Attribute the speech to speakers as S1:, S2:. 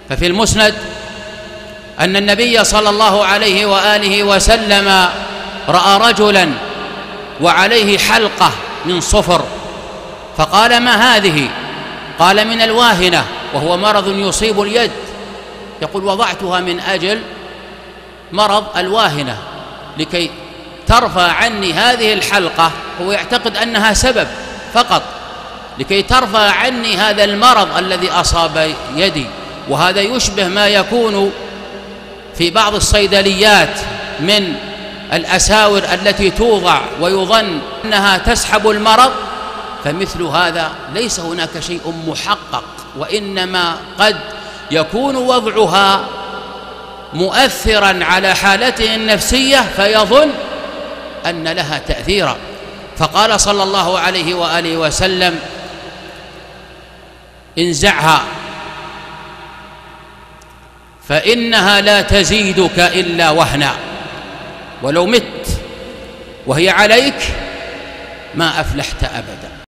S1: ففي المسند أن النبي صلى الله عليه وآله وسلم رأى رجلا وعليه حلقة من صفر، فقال: ما هذه؟ قال: من الواهنة، وهو مرض يصيب اليد. يقول: وضعتها من أجل مرض الواهنة لكي ترفع عني هذه الحلقة. هو يعتقد أنها سبب فقط، لكي ترفع عني هذا المرض الذي أصاب يدي. وهذا يشبه ما يكون في بعض الصيدليات من الأساور التي توضع ويظن أنها تسحب المرض، فمثل هذا ليس هناك شيء محقق، وإنما قد يكون وضعها مؤثرا على حالته النفسية فيظن أن لها تأثيرا. فقال صلى الله عليه وآله وسلم: انزعها فإنها لا تزيدك إلا وهنا، ولو مت وهي عليك ما أفلحت أبدا.